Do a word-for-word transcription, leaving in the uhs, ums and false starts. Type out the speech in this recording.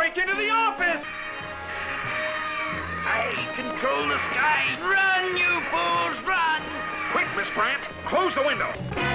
break into the office! I control the sky. Run, you fools, run! Quick, Miss Brant, close the window.